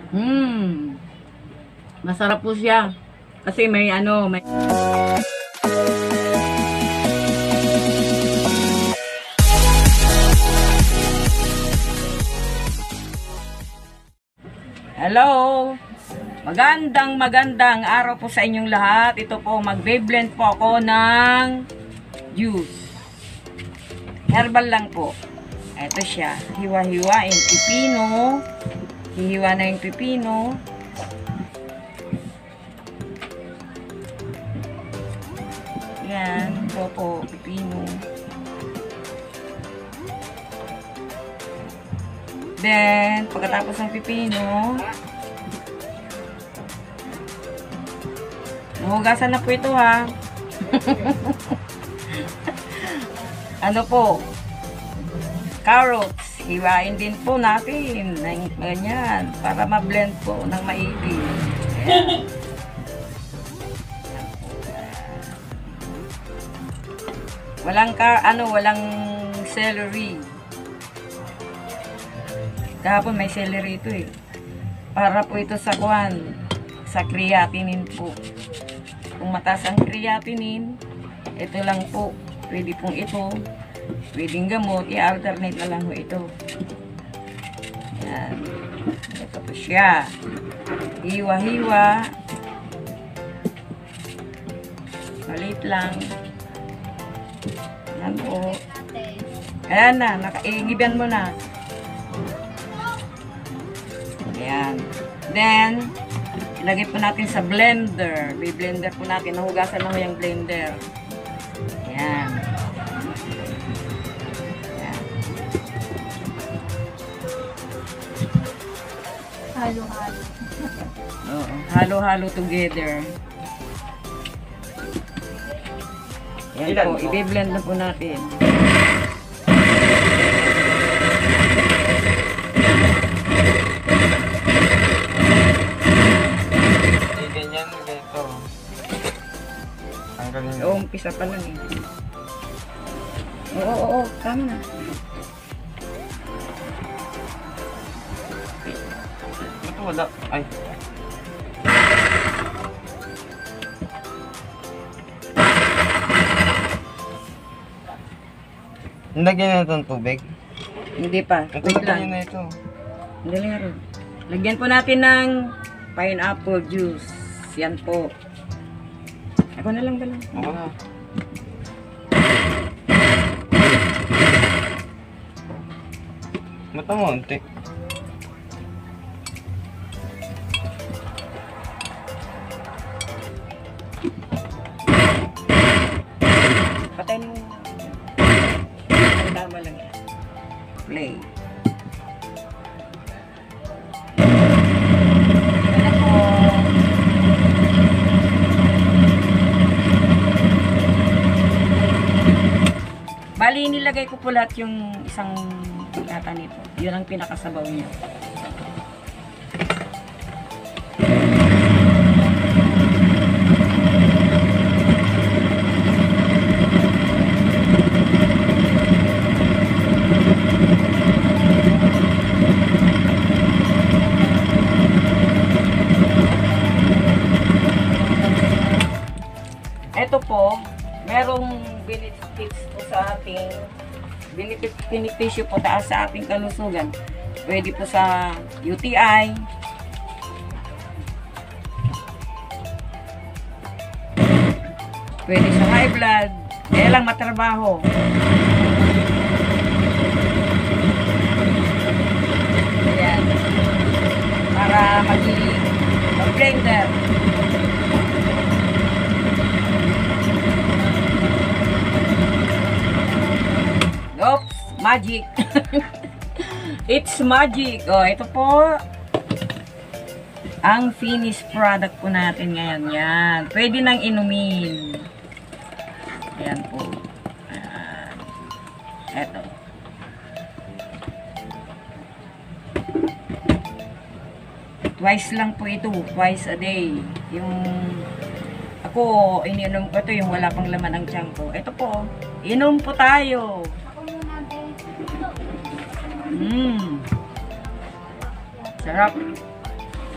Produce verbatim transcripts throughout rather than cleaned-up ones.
Hmm. Masarap po siya. Kasi may ano, may... Hello! Magandang magandang araw po sa inyong lahat. Ito po, magbe-blend po ako ng juice. Herbal lang po. Ito siya. Hiwa-hiwain. Pipino. Hihiwa na yung pipino. Yan. Ito po, pipino. Then, pagkatapos ng pipino, nahugasan na po ito ha. Ano po? Carrots. Hiwain din po natin ng ganyan para ma-blend po ng maigi. Ayan. Walang car, ano, walang celery. Kahapon may celery ito eh. Para po ito sa kuwan, sa creatinine po. Kung mataas ang creatinine, ito lang po. Pwede pong ito. Pwedeng gamot, i-alternate na lang po ito. Yan. Ito po siya. Hiwa-hiwa. Malit lang. Yan po. Ayan na, nakaigiban mo na. Ayan. Then, ilagay po natin sa blender. Bi-blender po natin. Nahugasan na mo yung blender. Ayan. Ayan. Halo-halo. Oo. Halo-halo together. Ayan po. I-blend na po natin. Oo, umpisa pa lang eh. Oo, oo, oo. Tama na. Ito wala. Ay. Lagyan na itong tubig. Hindi pa. Ito Wait lagyan lang. na ito. Hindi lang rin. Lagyan po natin ng pineapple juice. Yan po. Ako na lang ba lang? Ako na. Mata mo, unti. Patayin mo. Tama lang yan. Play. Ano po? Bali, nilagay ko po lahat yung isang lata nito. Yun ang pinakasabaw niya. Ito po, merong benefits po sa ating benefit, benepisyo po taas sa ating kalusugan. Pwede po sa U T I, pwede sa high blood, kaya lang matrabaho. Ayan. Para maging blender. Oops, magic. It's magic. Oh, ito po ang finished product po natin ngayon. Yan. Pwede nang inumin. Ayan po. Ayan. Ito. Twice lang po ito. Twice a day. Yung ako, ininom ko ito yung wala pang laman ang tiyan ko. Ito po. Inom po tayo. Mmm. Sarap.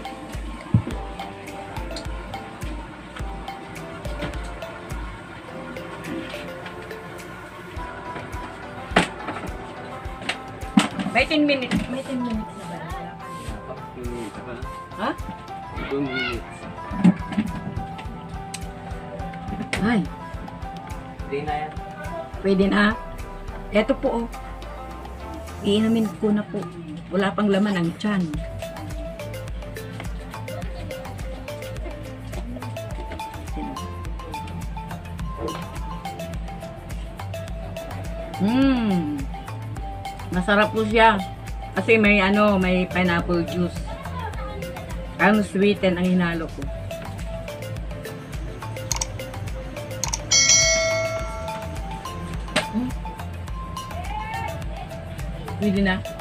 May ten minutes. May ten minutes na ba? Ha? two minutes. Ay, Hindi na yan. pwede na. Eto po, oh. Iinumin ko na po. Wala pang laman ang tiyan. Hmm. Masarap po siya. Kasi may ano, may pineapple juice. Ang sweeten ang hinalo ko. Hmm. Pwede na.